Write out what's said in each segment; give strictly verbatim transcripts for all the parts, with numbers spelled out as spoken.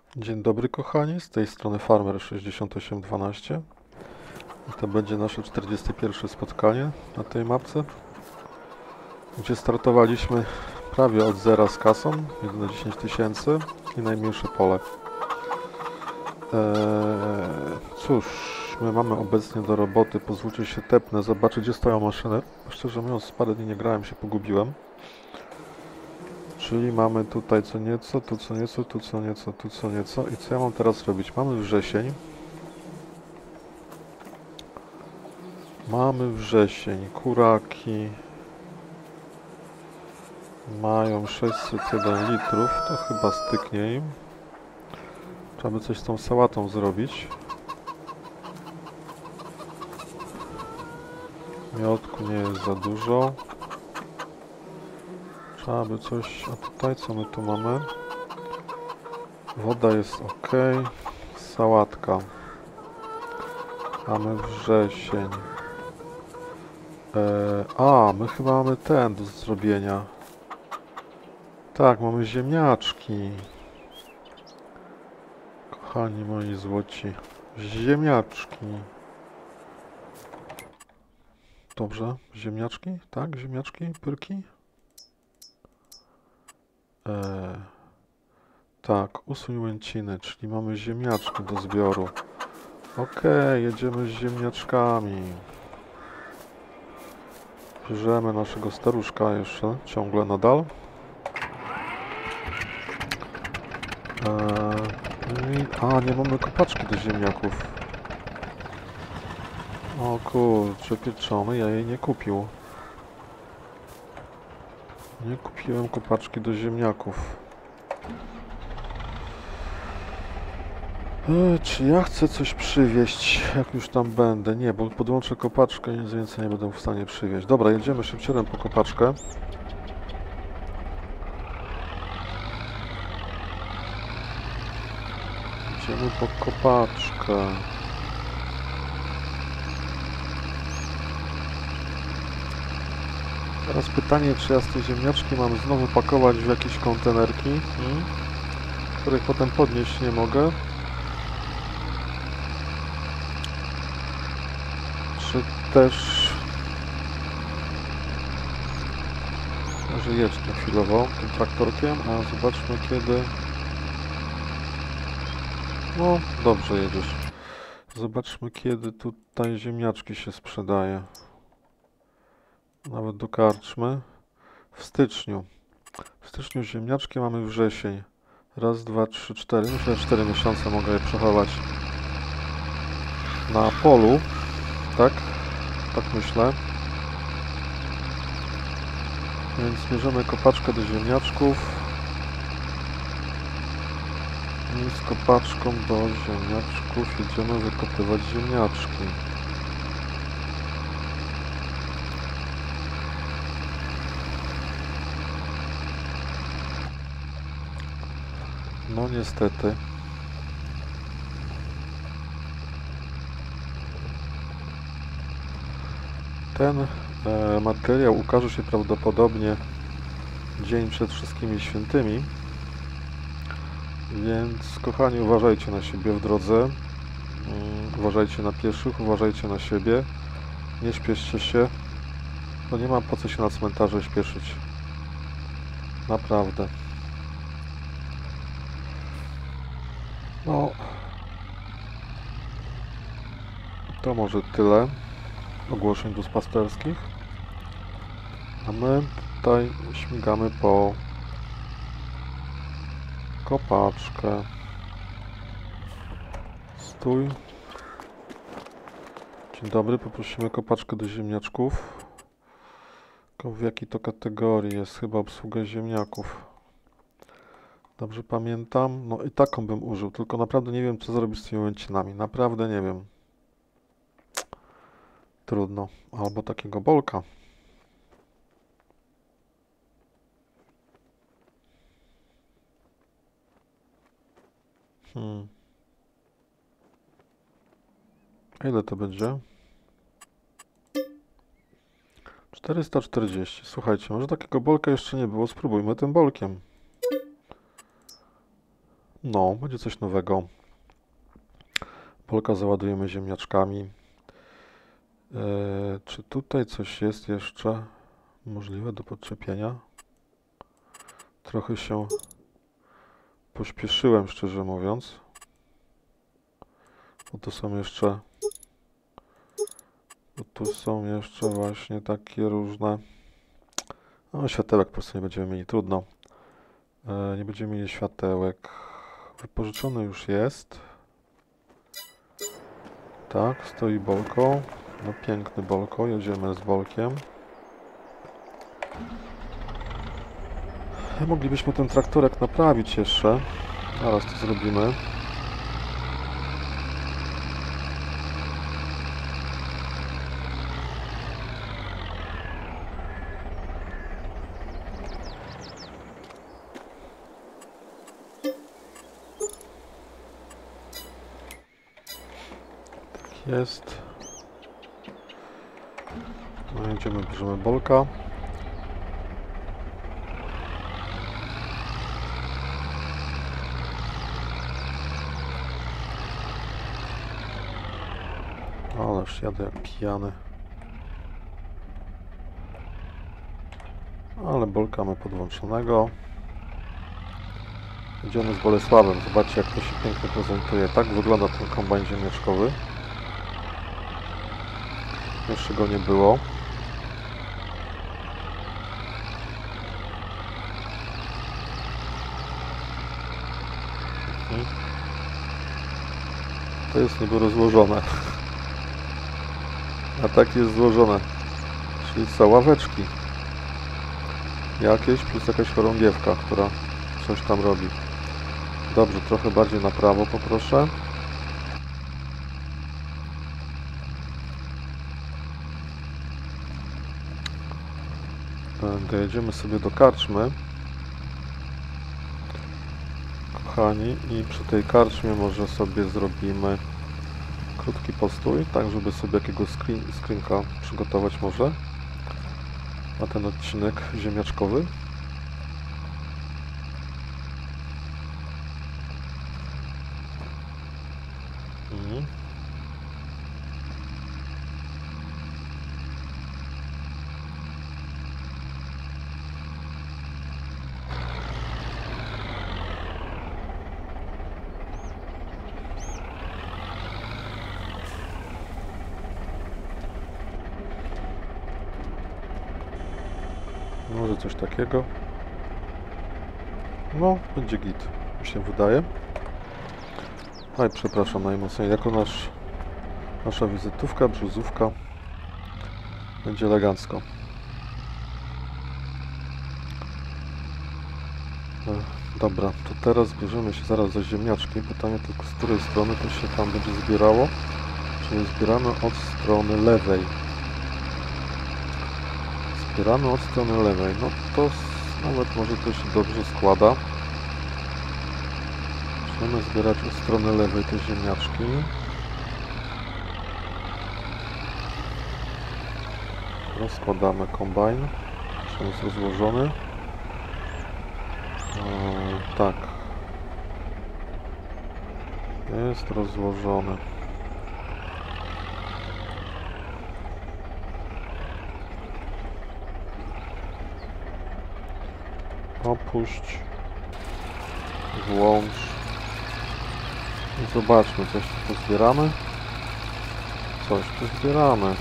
Dzień dobry kochani, z tej strony Farmer sześćdziesiąt osiem dwanaście i to będzie nasze czterdzieste pierwsze spotkanie na tej mapce, gdzie startowaliśmy prawie od zera z kasą, jeden na dziesięć tysięcy i najmniejsze pole. Eee, cóż, my mamy obecnie do roboty, pozwólcie się tepnę, zobaczyć gdzie stoją maszyny. Szczerze mówiąc, parę dni nie grałem, się pogubiłem. Czyli mamy tutaj co nieco, tu co nieco, tu co nieco, tu co nieco. I co ja mam teraz robić? Mamy wrzesień. Mamy wrzesień. Kuraki mają sześćset jeden litrów. To chyba styknie im. Trzeba by coś z tą sałatą zrobić. Miodku nie jest za dużo. Trzeba by coś... A tutaj co my tu mamy? Woda jest ok. Sałatka. Mamy wrzesień. Eee, a, my chyba mamy ten do zrobienia. Tak, mamy ziemniaczki. Kochani moi złoci. Ziemniaczki. Dobrze, ziemniaczki? Tak, ziemniaczki, pyrki? Eee, tak, usuń łęciny, czyli mamy ziemniaczki do zbioru. Okej, jedziemy z ziemniaczkami. Bierzemy naszego staruszka jeszcze, ciągle nadal. Eee, i, a, nie mamy kopaczki do ziemniaków. O kurczę, pieczony, ja jej nie kupił. Nie kupiłem kopaczki do ziemniaków. E, czy ja chcę coś przywieźć, jak już tam będę? Nie, bo podłączę kopaczkę i nic więcej nie będę w stanie przywieźć. Dobra, jedziemy szybciorem po kopaczkę. Jedziemy po kopaczkę. Teraz pytanie, czy ja z tej ziemniaczki mam znowu pakować w jakieś kontenerki, hmm? których potem podnieść nie mogę. Czy też... Może jedź na chwilowo tym traktorkiem, a zobaczmy kiedy... No, dobrze jedziesz. Zobaczmy kiedy tutaj ziemniaczki się sprzedaje. Nawet do karczmy. W styczniu. W styczniu ziemniaczki, mamy wrzesień. Raz, dwa, trzy, cztery. Myślę, że cztery miesiące mogę je przechować na polu. Tak? Tak myślę. Więc bierzemy kopaczkę do ziemniaczków. I z kopaczką do ziemniaczków jedziemy wykopywać ziemniaczki. No niestety. Ten e, materiał ukaże się prawdopodobnie dzień przed wszystkimi świętymi. Więc kochani, uważajcie na siebie w drodze. Mm, uważajcie na pieszych, uważajcie na siebie. Nie śpieszcie się, bo nie ma po co się na cmentarze śpieszyć. Naprawdę. No, to może tyle ogłoszeń duszpasterskich. A my tutaj śmigamy po kopaczkę. Stój. Dzień dobry, poprosimy kopaczkę do ziemniaczków. Tylko w jakiej to kategorii jest? Chyba obsługa ziemniaków. Dobrze pamiętam? No i taką bym użył, tylko naprawdę nie wiem co zrobić z tymi łęcinami. Naprawdę nie wiem. Trudno. Albo takiego bolka. Hmm. A ile to będzie? czterysta czterdzieści. Słuchajcie, może takiego bolka jeszcze nie było. Spróbujmy tym bolkiem. No, będzie coś nowego. Polka załadujemy ziemniaczkami. Eee, czy tutaj coś jest jeszcze możliwe do podczepienia? Trochę się pośpieszyłem, szczerze mówiąc. Bo tu są jeszcze... Bo tu są jeszcze właśnie takie różne... No, światełek po prostu nie będziemy mieli, trudno. Eee, nie będziemy mieli światełek. Wypożyczony już jest. Tak, stoi bolką. No piękny bolko, jedziemy z bolkiem. Moglibyśmy ten traktorek naprawić jeszcze. Zaraz to zrobimy. Tak jest. No jedziemy, bierzemy bolka. Ależ jadę jak pijany. Ale bolka mamy podłączonego. Jedziemy z Bolesławem. Zobaczcie, jak to się pięknie prezentuje. Tak wygląda ten kombajn ziemniaczkowy. Jeszcze go nie było. To jest niby rozłożone. A tak jest złożone. Czyli co, ławeczki. Jakieś plus jakaś chorągiewka, która coś tam robi. Dobrze, trochę bardziej na prawo poproszę. Dojedziemy sobie do karczmy. Kochani, i przy tej karczmie może sobie zrobimy krótki postój, tak żeby sobie jakiegoś screen, screenka przygotować może na ten odcinek ziemniaczkowy. Mhm. Może coś takiego. No, będzie git, mi się wydaje. Oj, przepraszam najmocniej. Jako nasz, nasza wizytówka, brzozówka. Będzie elegancko. Dobra, to teraz bierzemy się zaraz za ziemniaczki. Pytanie tylko, z której strony to się tam będzie zbierało. Czyli zbieramy od strony lewej. Zbieramy od strony lewej. No to nawet może to się dobrze składa. Zaczynamy zbierać od strony lewej te ziemniaczki. Rozkładamy kombajn. Czy jest rozłożony? Eee, tak. Jest rozłożony. Opuść. Włącz. I zobaczmy, coś tu zbieramy. Coś tu zbieramy.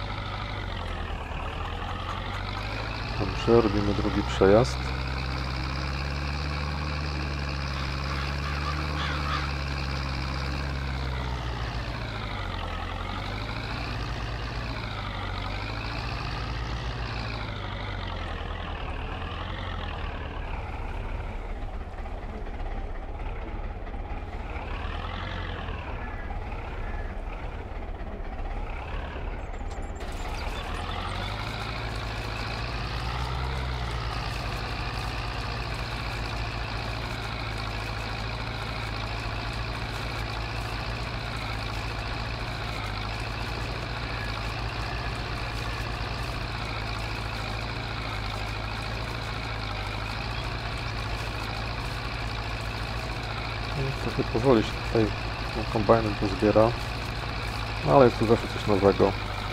Dobrze, robimy drugi przejazd. I trochę powoli się tutaj no, kombajnem to zbiera, no, ale jest tu zawsze coś nowego.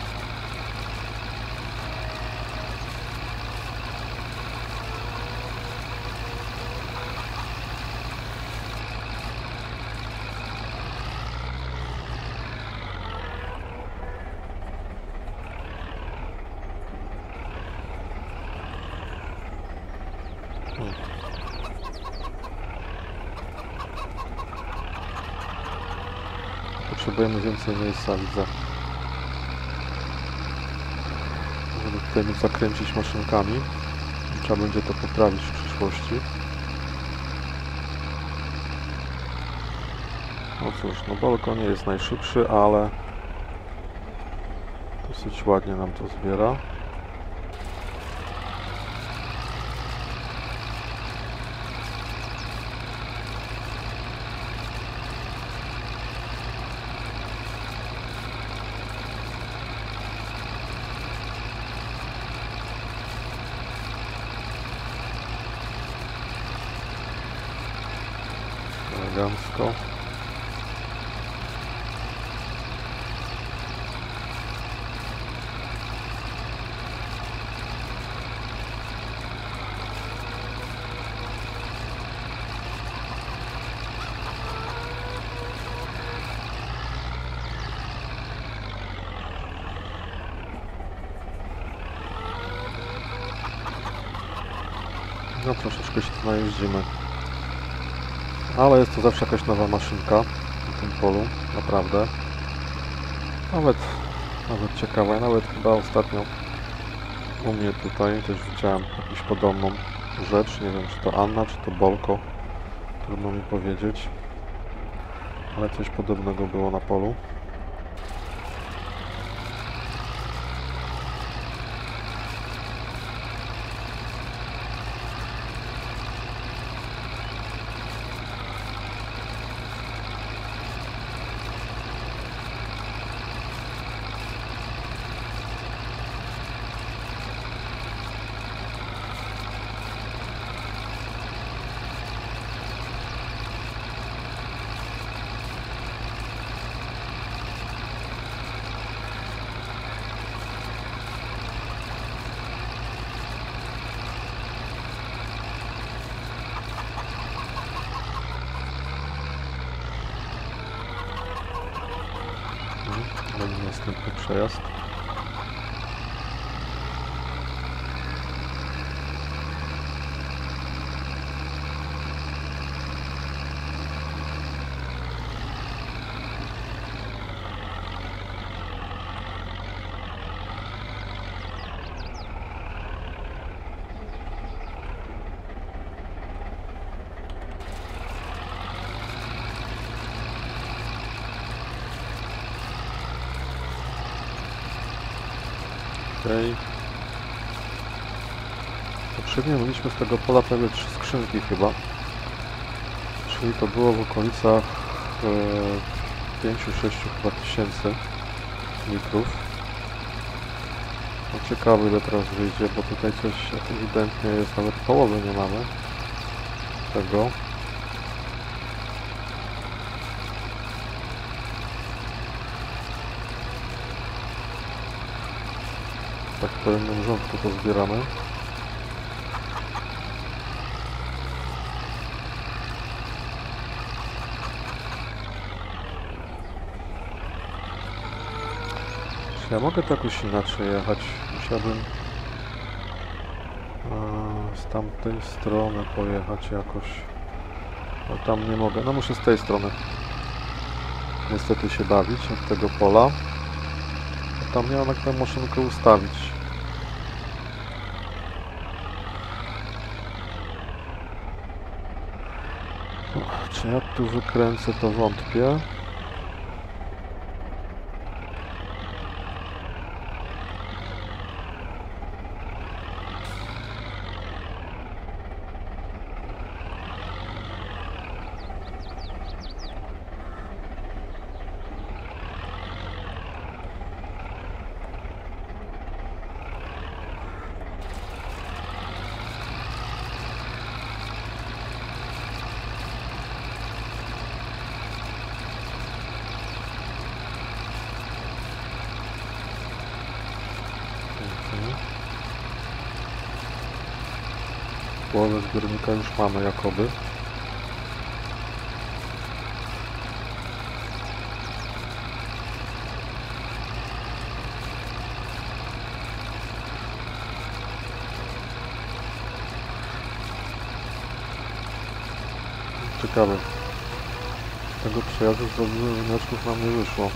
Hmm. Potrzebujemy więcej miejsca, widzę, żeby tutaj móc zakręcić maszynkami. Trzeba będzie to poprawić w przyszłości. No cóż, no Bolko nie jest najszybszy, ale dosyć ładnie nam to zbiera. Elegancko. No troszeczkę się tu najeździmy. Ale jest to zawsze jakaś nowa maszynka na tym polu, naprawdę. Nawet, nawet ciekawa. Ja nawet chyba ostatnio u mnie tutaj też widziałem jakąś podobną rzecz. Nie wiem, czy to Anna, czy to Bolko. Trudno mi powiedzieć. Ale coś podobnego było na polu. Będzie następny przejazd. Okay. Poprzednio mieliśmy z tego pola prawie trzy skrzynki chyba. Czyli to było w okolicach e, pięć sześć chyba tysięcy litrów. No ciekawe ile teraz wyjdzie, bo tutaj coś ewidentnie jest, nawet połowy nie mamy tego. Tak w pełnym rządku to zbieramy. Czy ja mogę tak jakoś inaczej jechać? Musiałbym a, z tamtej strony pojechać jakoś. No tam nie mogę. No muszę z tej strony niestety się bawić od tego pola. Tam miałem jak tę maszynkę ustawić. No, czy ja tu wykręcę, to wątpię. połowę zbiornika już mamy jakoby. Ciekawe. Z tego przejazdu z wyneczków nam nie wyszło.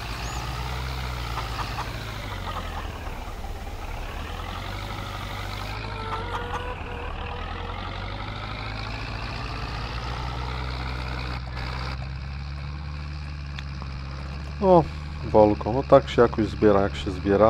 O, Volko, no tak się jakoś zbiera, jak się zbiera.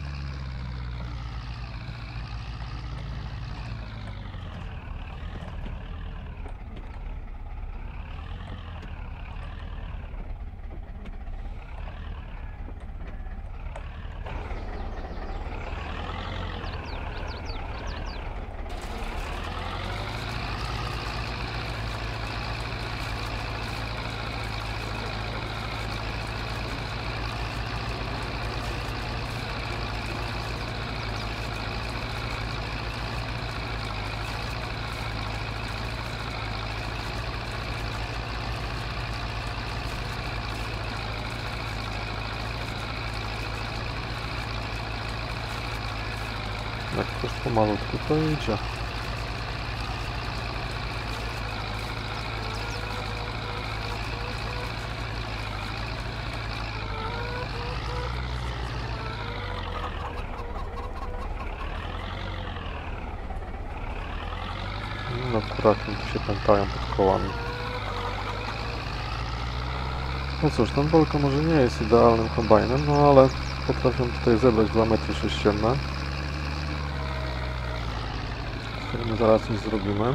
Jakoś pomalutku to idzie. No kurakiem tu się pętają pod kołami. No cóż, ten Volko może nie jest idealnym kombajnem, no ale potrafią tutaj zebrać dwa metry sześcienne. Z którym zaraz coś zrobimy.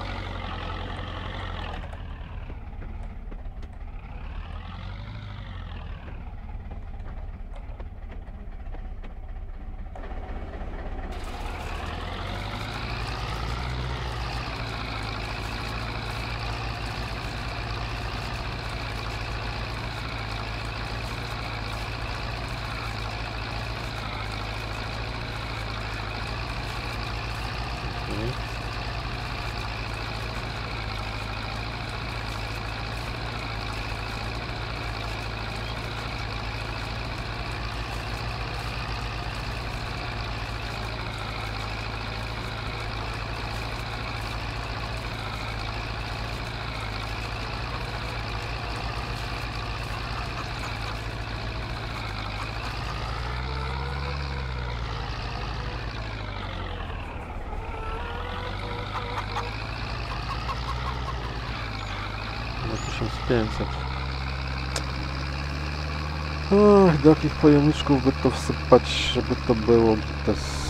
tysiąc pięćset. Ach, do jakich pojemniczków by to wsypać, żeby to było gites.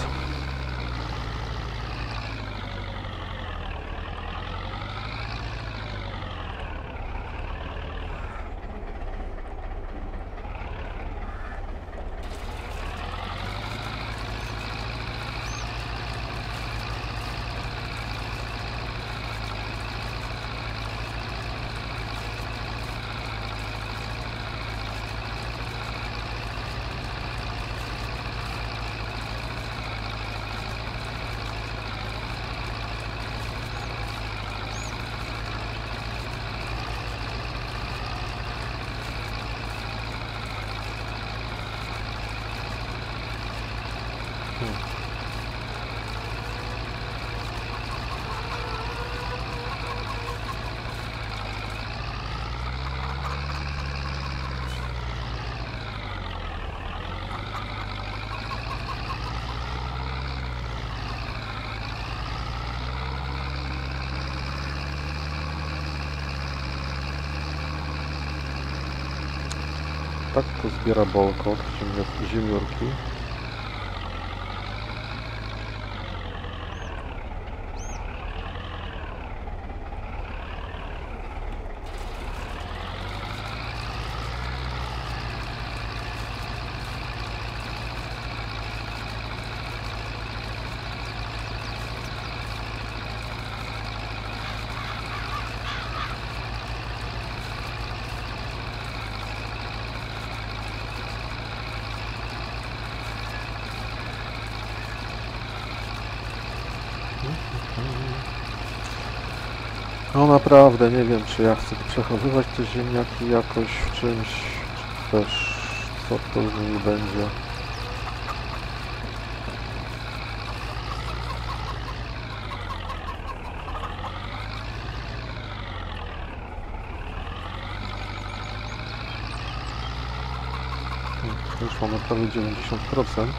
Tak to zbiera Volko od ziemiórki. No naprawdę nie wiem, czy ja chcę przechowywać te ziemniaki jakoś w czymś, czy też co to z nimi będzie. Już mamy prawie dziewięćdziesiąt procent.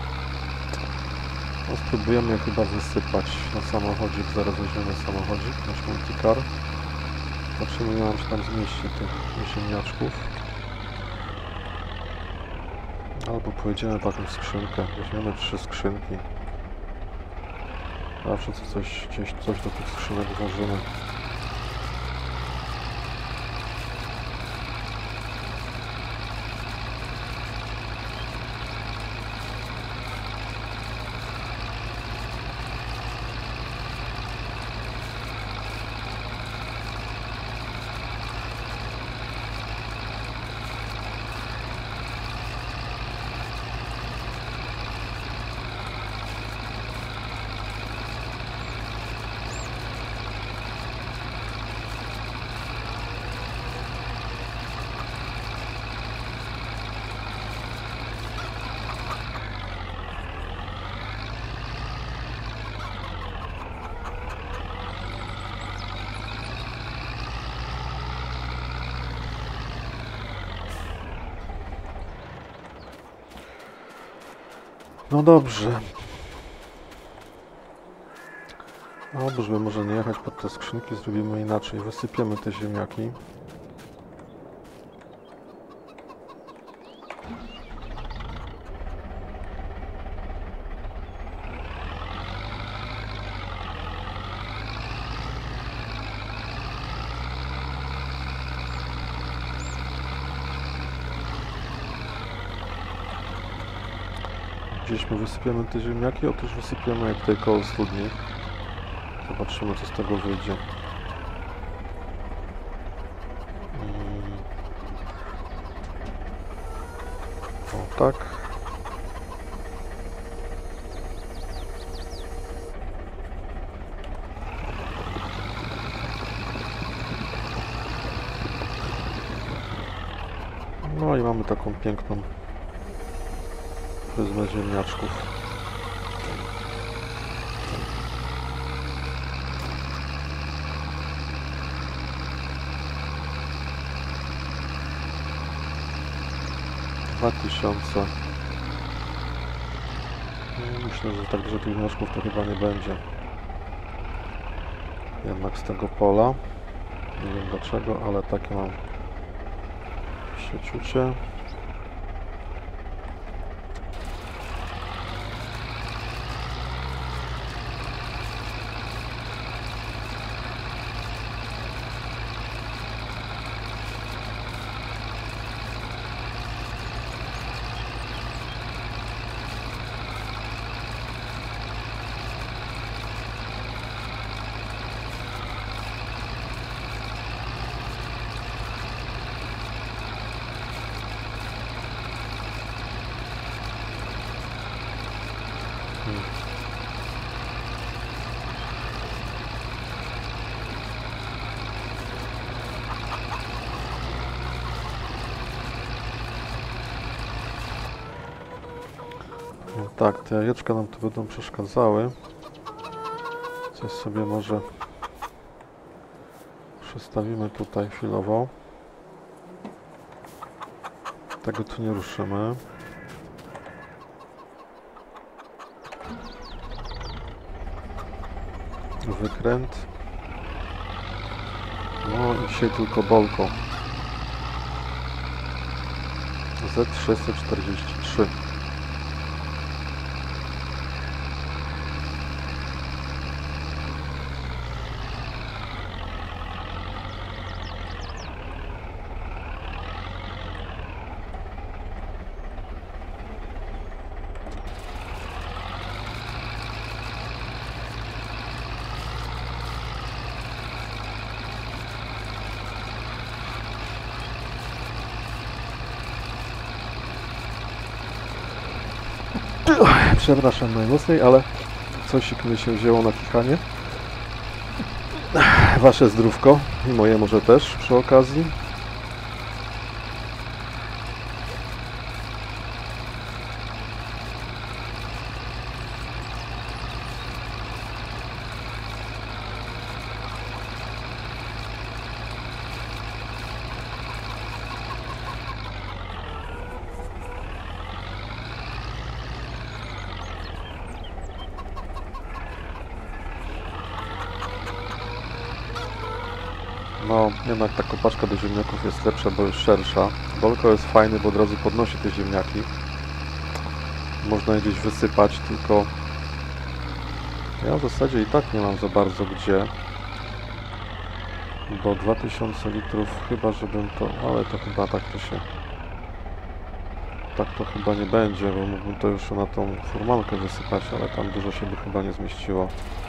No, spróbujemy je chyba wysypać na samochodzik, zaraz weźmiemy samochodzik, nasz multicar. Zobaczymy, ile nam się tam zmieści tych ziemniaczków. Albo pojedziemy po jakąś skrzynkę, weźmiemy trzy skrzynki. Zawsze coś, gdzieś coś do tych skrzynek włożymy. No dobrze. Dobrze, może nie jechać pod te skrzynki, zrobimy inaczej. Wysypiemy te ziemniaki. Gdzieś my wysypiemy te ziemniaki, otóż wysypiemy jak tutaj koło studni. Zobaczymy, co z tego wyjdzie. Hmm. O tak. No i mamy taką piękną pryzmę ziemniaczków. Dwa tysiące. Myślę, że tak dużo tych ziemniaczków to chyba nie będzie. Jednak z tego pola. Nie wiem dlaczego, ale takie mam przeczucie. Hmm. No tak, te jajeczka nam tu będą przeszkadzały. Coś sobie może przestawimy tutaj chwilowo. Tego tu nie ruszymy. Wykręt. No i dzisiaj tylko bolko. Z trzysta czterdzieści trzy. Przepraszam najmocniej, ale coś mi się wzięło na kichanie. wasze zdrówko i moje może też przy okazji. No, jednak ta kopaczka do ziemniaków jest lepsza, bo jest szersza. Bolko jest fajny, bo od razu podnosi te ziemniaki. Można je gdzieś wysypać, tylko ja w zasadzie i tak nie mam za bardzo gdzie. Bo dwa tysiące litrów, chyba żebym to... ale to chyba tak to się... tak to chyba nie będzie, bo mógłbym to już na tą furmankę wysypać, ale tam dużo się by chyba nie zmieściło.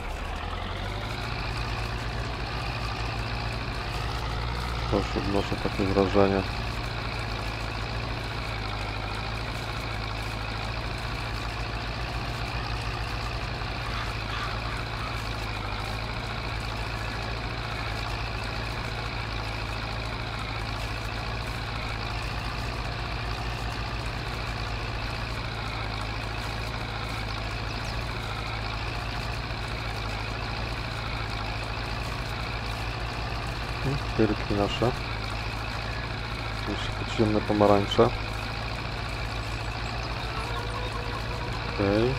Też odnoszę takie wrażenie. Pyrki nasze. Jeszcze podziemne pomarańcze. Okej.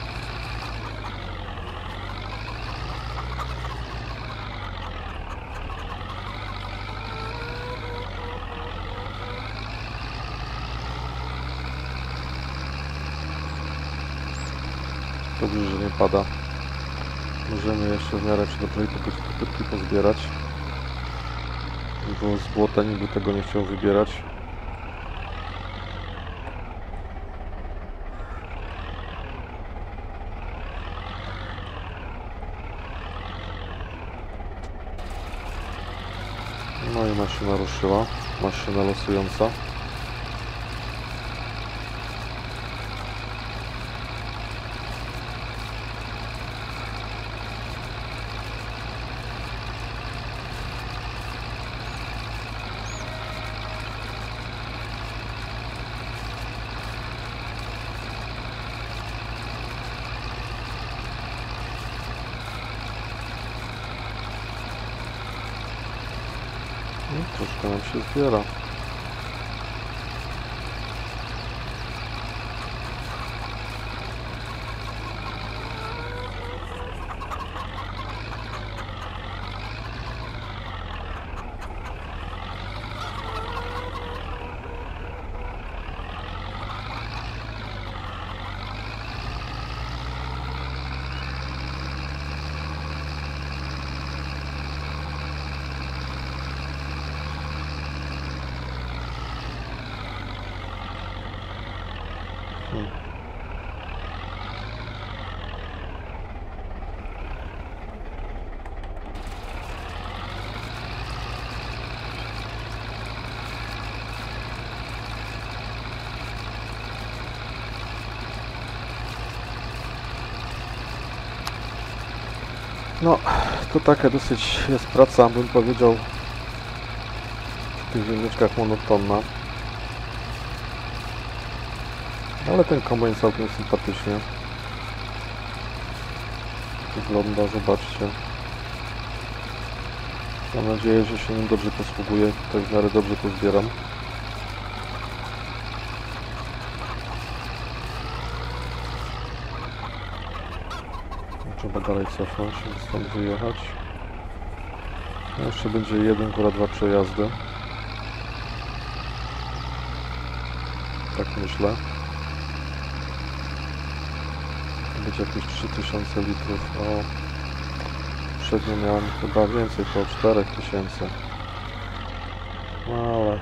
Dobrze, że nie pada. Możemy jeszcze w miarę czy dobrze te pyrki pozbierać. Bo z błota niby tego nie chciał wybierać. No i maszyna ruszyła. Maszyna losująca. No, troszkę nam się zbiera. Hmm. No, to taka dosyć jest praca, bym powiedział, w tych ziemniaczkach monotonna. Ale ten kombajn całkiem sympatycznie wygląda, zobaczcie. Mam nadzieję, że się nim dobrze posługuję, tutaj w miarę dobrze to zbieram. Trzeba dalej cofnąć i stąd wyjechać. No jeszcze będzie jeden, góra dwa przejazdy. Tak myślę. Będzie jakieś trzy tysiące litrów. O, przednio miałem chyba więcej, około cztery tysiące. No ale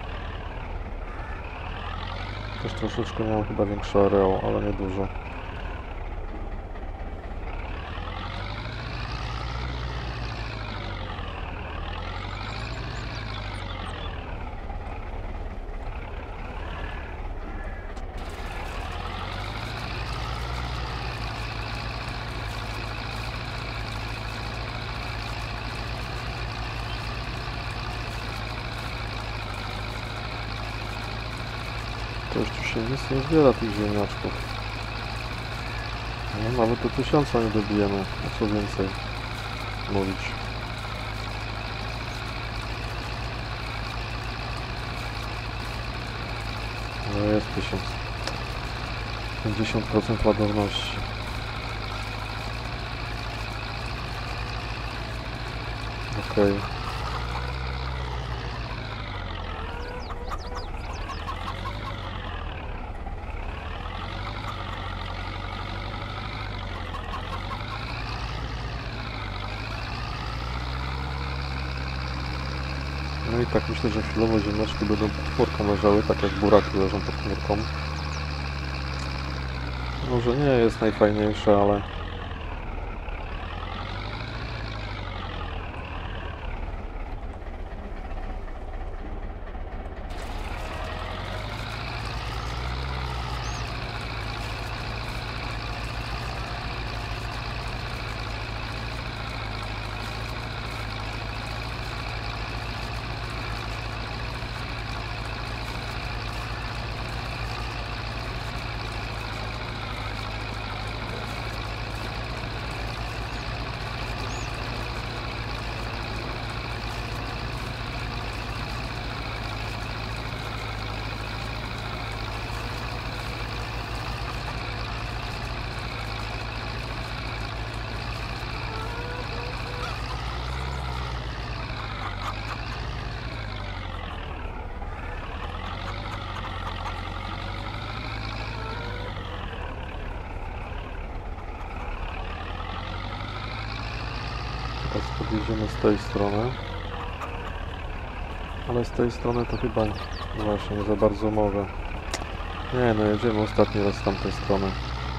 też troszeczkę miałem chyba większy areał, ale nie dużo. To już tu się nic nie zbiera tych ziemniaczków. No, nawet do tysiąca nie dobijemy. A co więcej mówić. No jest tysiąc. pięćdziesiąt procent ładowności. Okej. Okay. No i tak myślę, że chwilowo ziemniaczki będą pod chmurką leżały, tak jak buraki leżą pod chmurką. Może nie jest najfajniejsze, ale teraz podjedziemy z tej strony. Ale z tej strony to chyba no właśnie nie za bardzo mogę. Nie, no jedziemy ostatni raz z tamtej strony.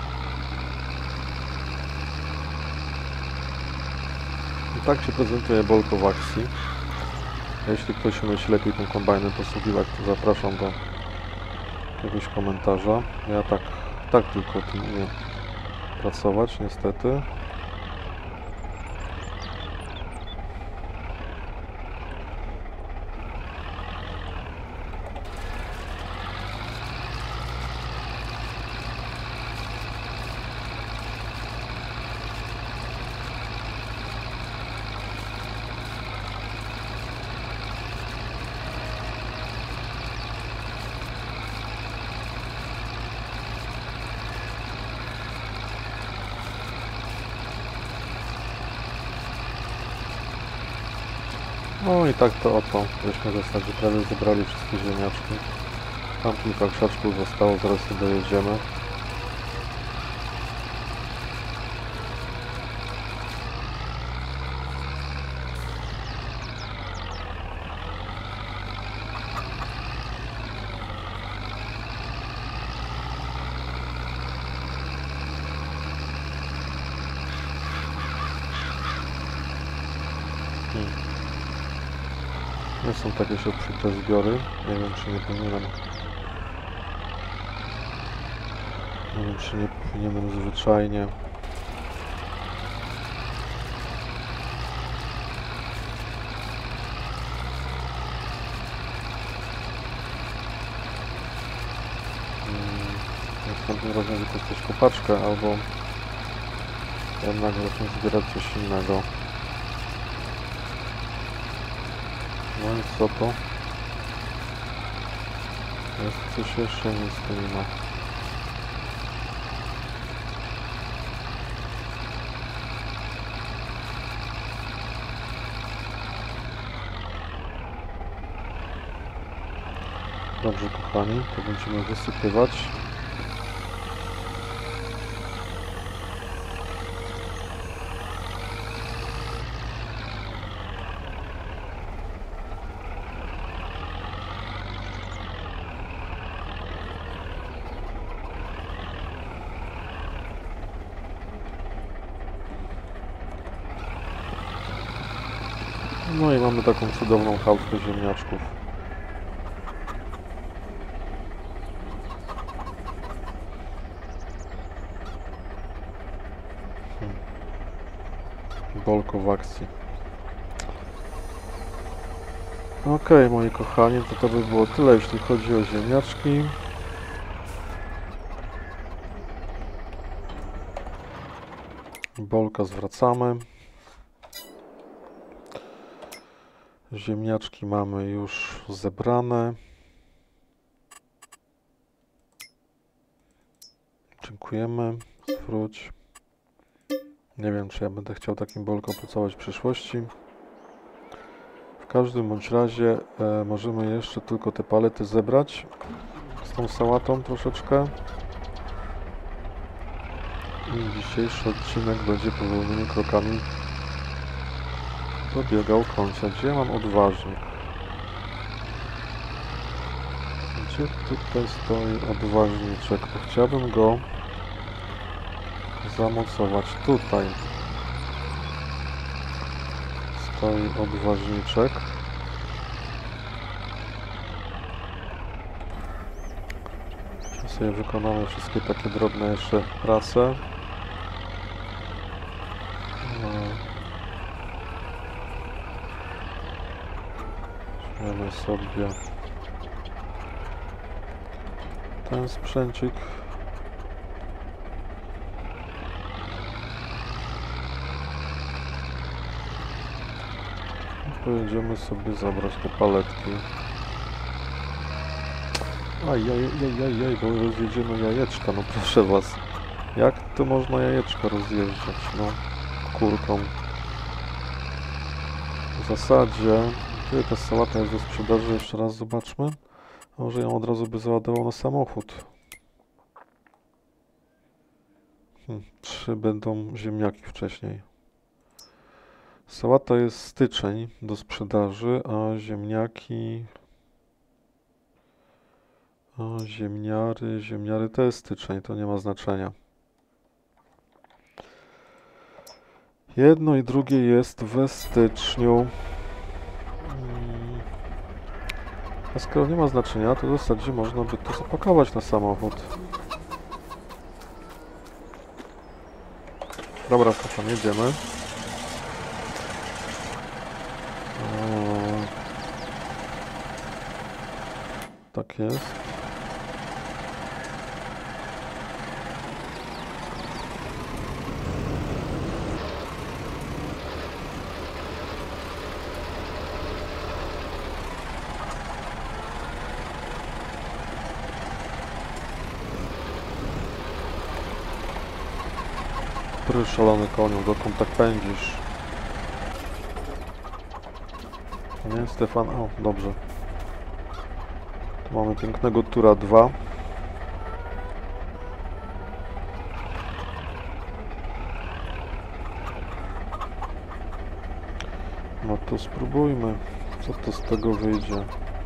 I tak się prezentuje Bolko w akcji. Jeśli ktoś umie się lepiej tym kombajnem posługiwać, to zapraszam do jakiegoś komentarza. Ja tak, tak tylko tym umiem pracować, niestety. No i tak to oto, żeśmy w zasadzie prawie zebrali wszystkie ziemniaczki. Tam kilka krzaczków zostało, zaraz sobie dojedziemy. Hmm. Nie są takie się obfite zbiory. Nie wiem, czy nie powinienem. Nie wiem, czy nie powinienem zwyczajnie. Hmm. Następnym razem wykorzystać kopaczkę, albo jednak zacząć zbierać coś innego. No i co to? Jest coś jeszcze, nic tu nie ma. Dobrze, kochani, to będziemy wysypywać. No i mamy taką cudowną chałupkę ziemniaczków. Hmm. Bolko w akcji. Ok, moi kochani, to to by było tyle, jeśli chodzi o ziemniaczki. bolka zwracamy. Ziemniaczki mamy już zebrane. Dziękujemy. Zwróć. Nie wiem, czy ja będę chciał takim bolką pracować w przyszłości. W każdym bądź razie e, możemy jeszcze tylko te palety zebrać z tą sałatą troszeczkę. I dzisiejszy odcinek będzie powolnymi krokami dobiegał końca. Gdzie ja mam odważnik? Gdzie tutaj stoi odważniczek? Bo chciałbym go zamocować. Tutaj stoi odważniczek. Teraz sobie wykonamy wszystkie takie drobne jeszcze prace. Weźmiemy sobie ten sprzęcik. I pojedziemy sobie zabrać te paletki. Ajajajajaj, bo rozjedziemy jajeczka, no proszę was. Jak to można jajeczka rozjeżdżać, no, kurką? W zasadzie, gdzie ta sałata jest do sprzedaży? Jeszcze raz zobaczmy. A może ją od razu by załadował na samochód. Hmm, trzy będą ziemniaki wcześniej. Sałata jest styczeń do sprzedaży, a ziemniaki... A ziemniary, ziemniary to jest styczeń, to nie ma znaczenia. Jedno i drugie jest we styczniu. A skoro nie ma znaczenia, to w zasadzie można by to zapakować na samochód. Dobra, kocham, jedziemy. O, tak jest. Który szalony koniu, dokąd tak pędzisz? Nie, Stefan? O, dobrze. Tu mamy pięknego Tura dwa. No to spróbujmy, co to z tego wyjdzie.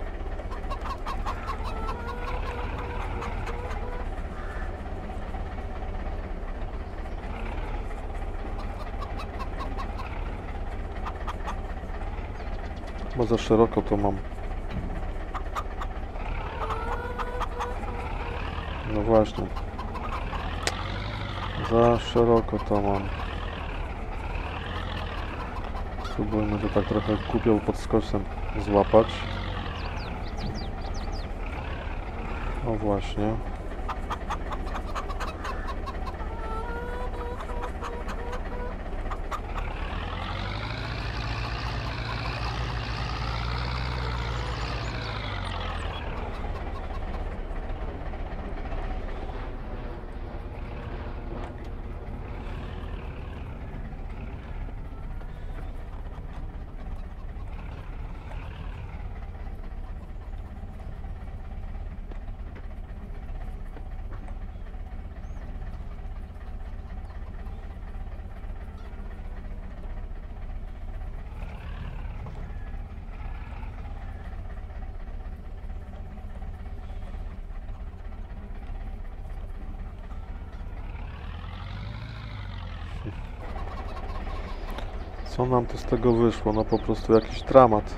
Bo za szeroko to mam. No właśnie. Za szeroko to mam. Spróbujmy to tak trochę kupią pod skosem złapać. O właśnie. Co nam to z tego wyszło? No po prostu jakiś dramat.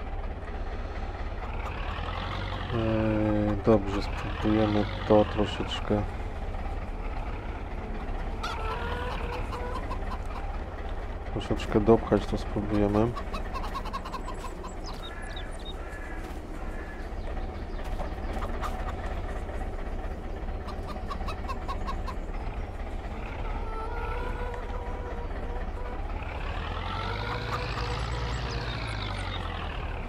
Eee, dobrze, spróbujemy to troszeczkę. Troszeczkę dopchać to spróbujemy.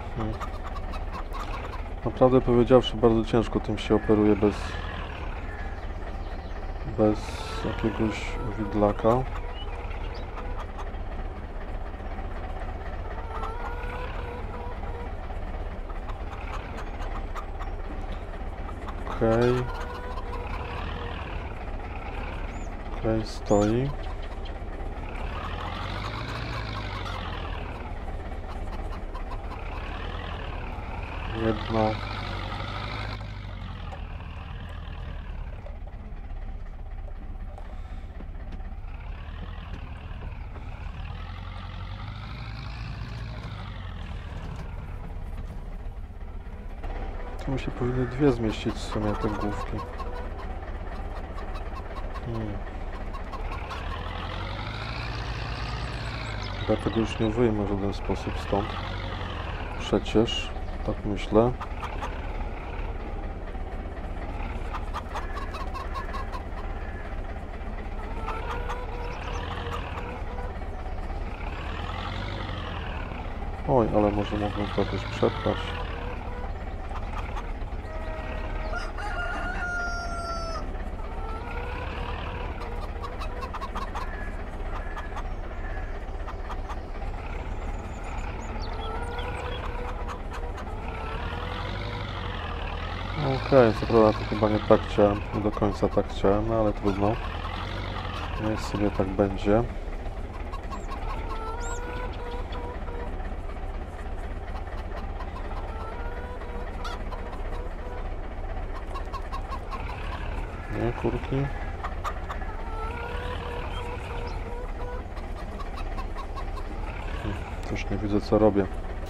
Hmm. Naprawdę powiedziawszy, bardzo ciężko tym się operuje bez bez jakiegoś widlaka. Okej. Okay. Okej, okay, stoi. Jedno. Tu mi się powinny dwie zmieścić w sumie te główki. Hmm. Ja tego już nie wyjmę w żaden sposób stąd. Przecież, tak myślę. Oj, ale może mógłbym to jakoś przepchać. Okej, okay, co prawda to chyba nie tak chciałem, nie do końca tak chciałem, no ale trudno. Niech sobie tak będzie. Nie, kurki. Już nie widzę, co robię.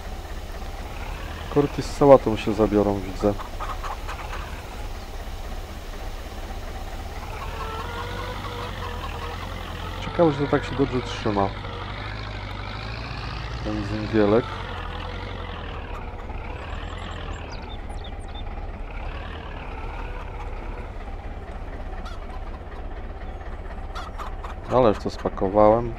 Kurki z sałatą się zabiorą, widzę. Ciekawe, że to tak się dobrze trzyma. Ten zęgielek. Ale już to spakowałem.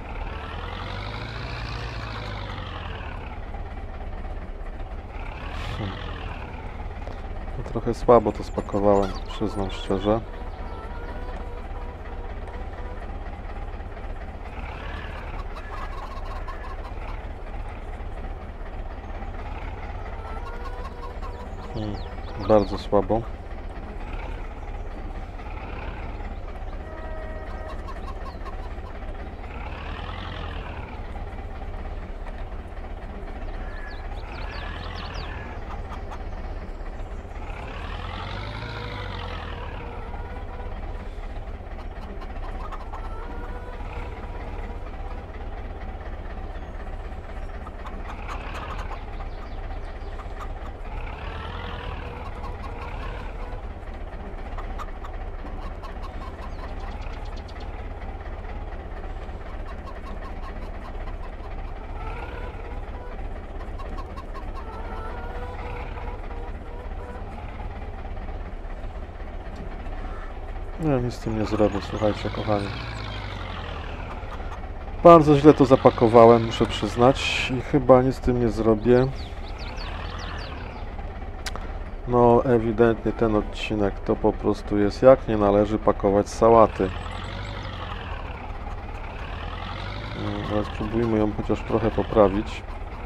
Hmm. No, trochę słabo to spakowałem, przyznam szczerze. Hmm. Bardzo słabo. Nie, nic z tym nie zrobię, słuchajcie, kochani. Bardzo źle to zapakowałem, muszę przyznać, i chyba nic z tym nie zrobię. No, ewidentnie ten odcinek to po prostu jest, jak nie należy pakować sałaty. Ale spróbujmy ją chociaż trochę poprawić.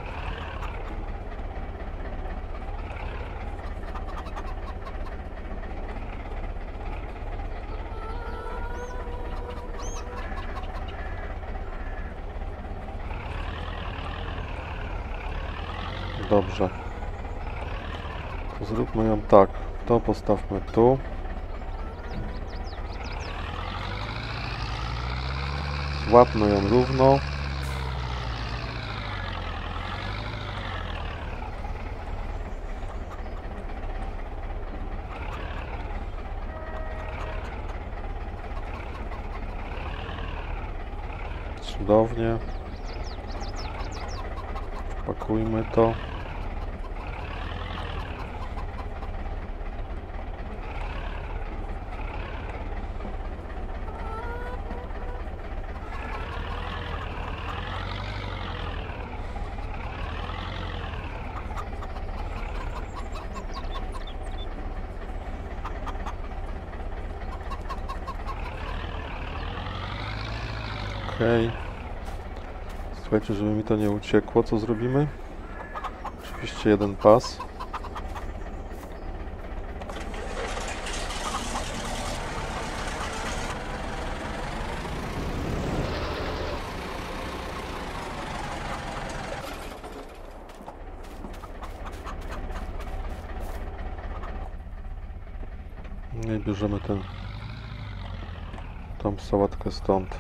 Dobrze. To zróbmy ją tak. To postawmy tu. Złapmy ją równo. Cudownie. Wpakujmy to. Okej. Słuchajcie, żeby mi to nie uciekło, co zrobimy? Oczywiście jeden pas. I bierzemy ten, tą sałatkę stąd.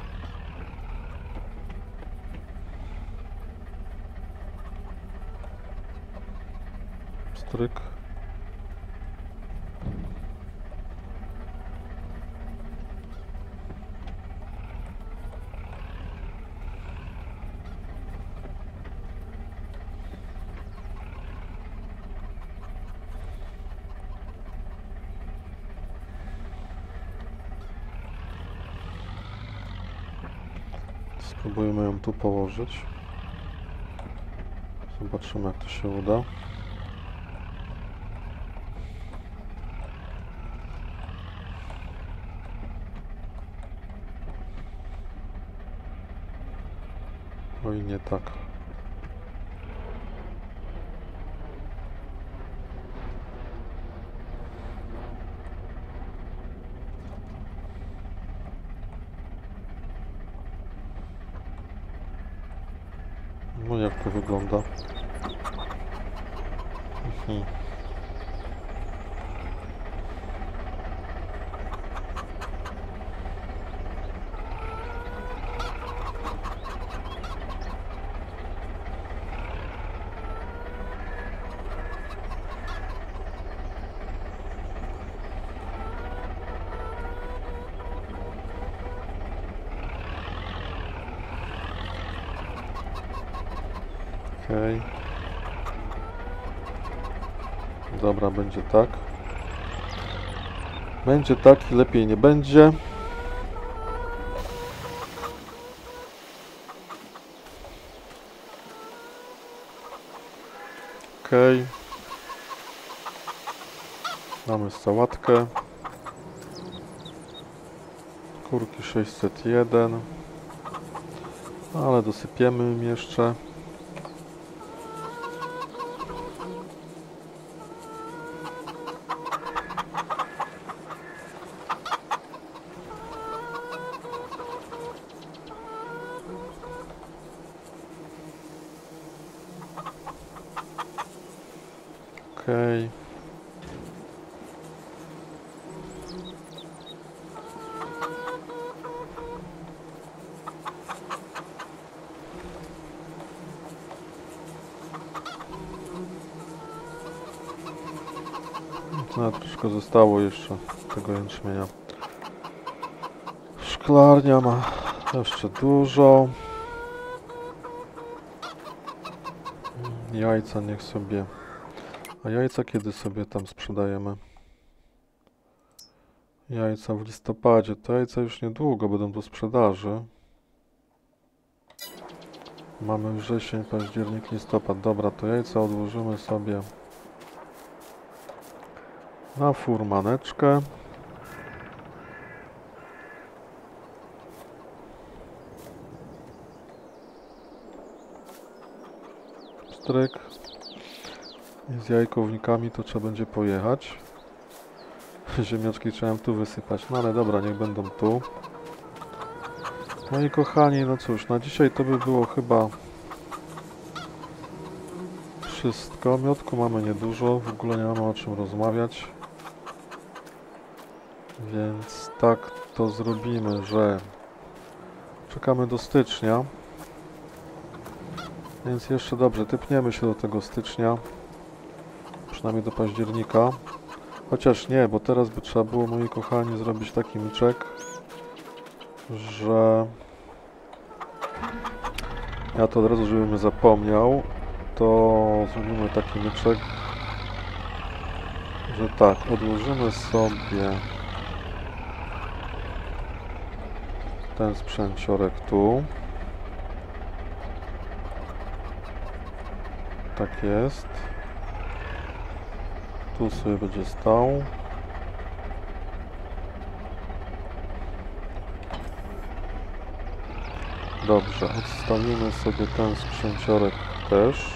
Stryk. Spróbujmy ją tu położyć. Zobaczymy, jak to się uda. Oj, nie tak. No jak to wygląda? Mhm. Okej. Dobra, będzie tak. Będzie tak i lepiej nie będzie. Okej. Mamy sałatkę. Kurki sześćset jeden. Ale dosypiemy im jeszcze. Okej. No, troszkę zostało jeszcze tego jęczmienia. Szklarnia ma jeszcze dużo. Jajca niech sobie... A jajca kiedy sobie tam sprzedajemy? Jajca w listopadzie. To jajca już niedługo będą do sprzedaży. Mamy wrzesień, październik, listopad. Dobra, to jajca odłożymy sobie na furmaneczkę. Stryk. I z jajkownikami to trzeba będzie pojechać. Ziemniaczki trzeba tu wysypać. No ale dobra, niech będą tu. Moi kochani, no cóż, na dzisiaj to by było chyba wszystko. Miodku mamy niedużo, w ogóle nie mamy o czym rozmawiać. Więc tak to zrobimy, że czekamy do stycznia. Więc jeszcze dobrze, typniemy się do tego stycznia. Przynajmniej do października. Chociaż nie, bo teraz by trzeba było, moi kochani, zrobić taki myczek, że... Ja to od razu, żebym zapomniał, to zrobimy taki myczek, że tak, odłożymy sobie ten sprzęciorek tu. Tak jest. Tu sobie będzie stał. Dobrze, odstawimy sobie ten sprzęciorek też.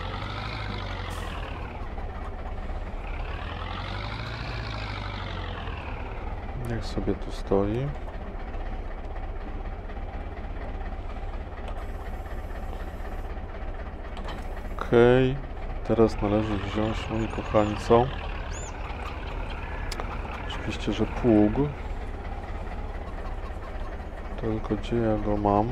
Niech sobie tu stoi. Okej, teraz należy wziąć, moi kochani, co? Oczywiście, że pług. Tylko gdzie ja go mam?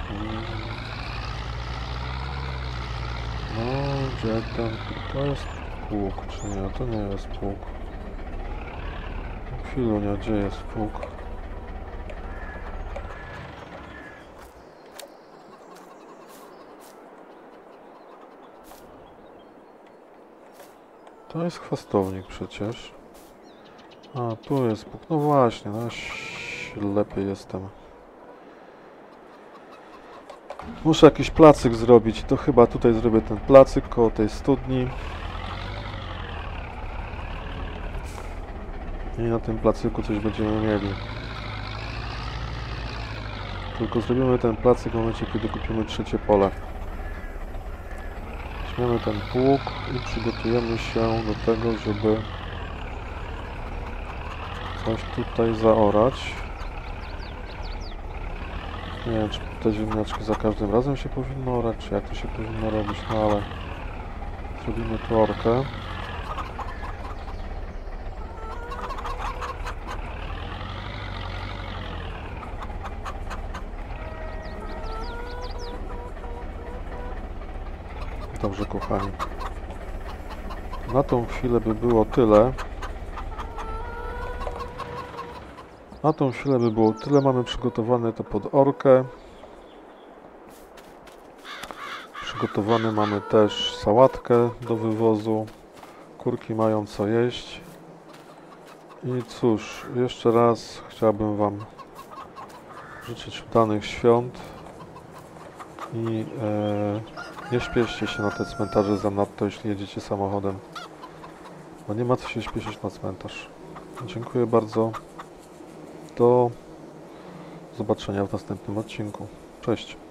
No, gdzie ten... To jest pług, czy nie? To nie jest pług. Chwilunia, gdzie jest pług? To jest chwastownik przecież. A, tu jest pług. No właśnie, no ślepy jestem. Muszę jakiś placyk zrobić. To chyba tutaj zrobię ten placyk koło tej studni. I na tym placyku coś będziemy mieli. Tylko zrobimy ten placyk w momencie, kiedy kupimy trzecie pole. Weźmiemy ten pług i przygotujemy się do tego, żeby coś tutaj zaorać. Nie wiem, czy te ziemniaczki za każdym razem się powinno orać, czy jak to się powinno robić, no ale zrobimy tu orkę. Dobrze, kochani. Na tą chwilę by było tyle. Na tą chwilę by było tyle. Mamy przygotowane to pod orkę. Przygotowane mamy też sałatkę do wywozu. Kurki mają co jeść. I cóż, jeszcze raz chciałbym Wam życzyć udanych świąt. I e, nie śpieszcie się na te cmentarze zanadto, jeśli jedziecie samochodem. Bo nie ma co się śpieszyć na cmentarz. Dziękuję bardzo. Do zobaczenia w następnym odcinku. Cześć.